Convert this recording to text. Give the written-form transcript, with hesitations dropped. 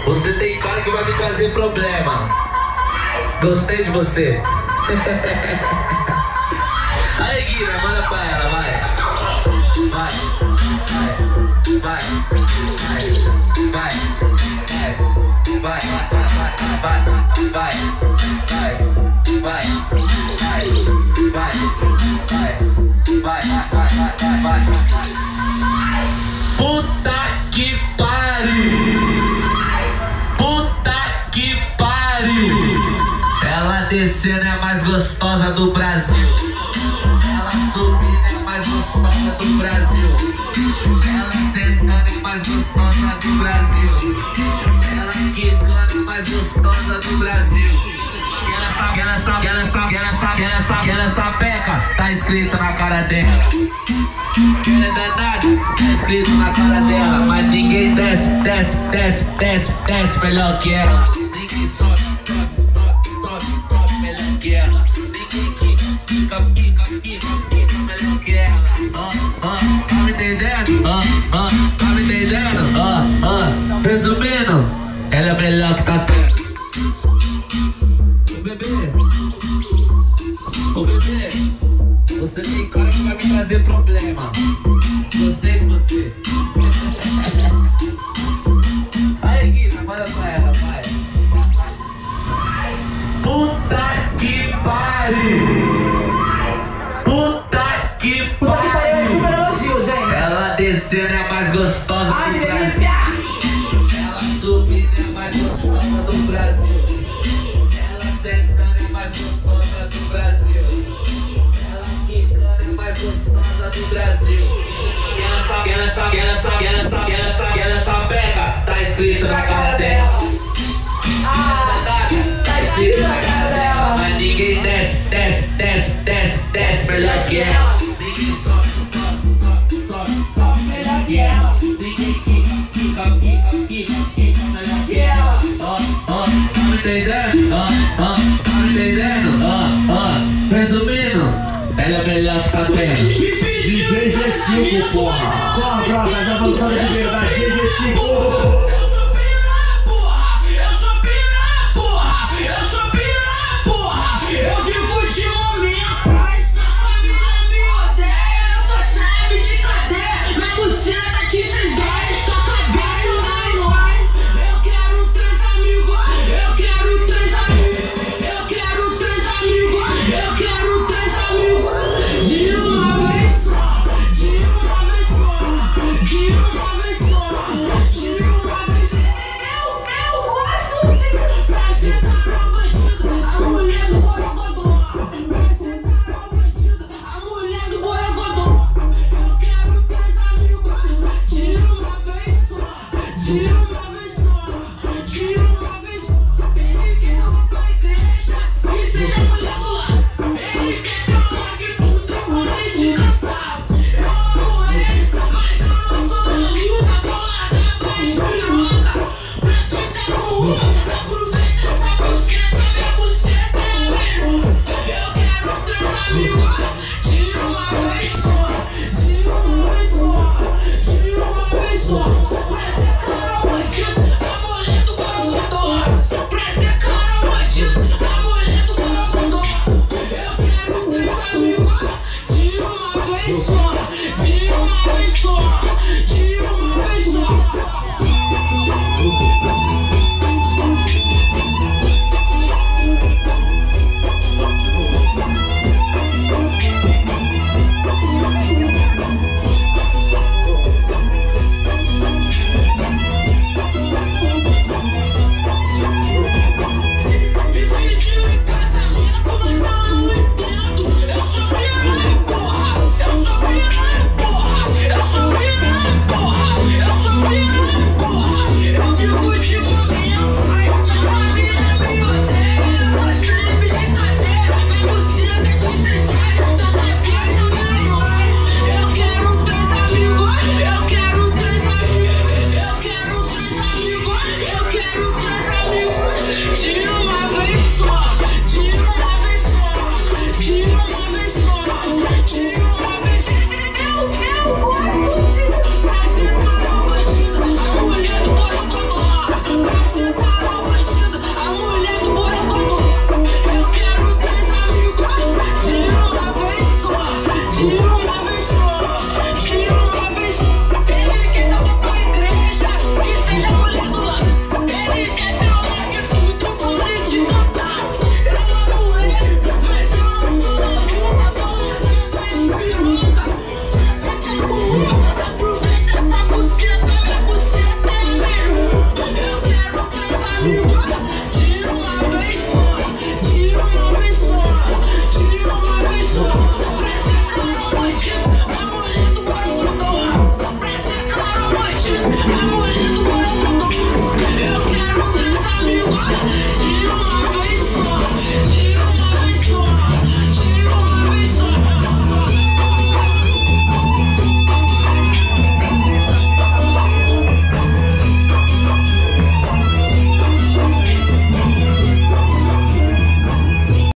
Você tem cara que vai me trazer problema. Gostei de você. Aí, Guilherme, manda pra ela, vai. Vai, vai, vai, vai, vai, vai, vai, vai, vai. Puta que pariu! Puta que pariu! Ela descendo é a mais gostosa do Brasil. Ela subindo é a mais gostosa do Brasil. Ela sentando é a mais gostosa do Brasil. Ela quicando é a mais gostosa do Brasil. Quer essa peca? Tá escrito na cara dela. Ela é danada, tá escrito na cara dela. Mas ninguém desce melhor que ela. Ninguém sobe melhor que ela. Ninguém pica melhor que ela. Tá me entendendo? Tá me entendendo? Resumindo, ela é melhor que tá tendo. Ô bebê, você tem cara que vai me trazer problema. Gostei de você. Aí, Guilherme, manda pra ela, vai. Puta que pariu! Puta que pariu! Ela descendo é a mais gostosa do Brasil. Ela subindo é a mais gostosa do Brasil. Ela sentando é a mais gostosa do Brasil. Ela quicando é a mais gostosa do Brasil. Quer essa peca? Tá escrito na cara dela. Tá escrito na cara dela. Mas ninguém desce melhor que ela. Ninguém sobe melhor que ela. Ninguém pica melhor que ela. Tá me entendendo? Tá me entendendo? Resumindo, ela é melhor que tá tendo. DJ G5, porra! Corre, brother, já vou saber de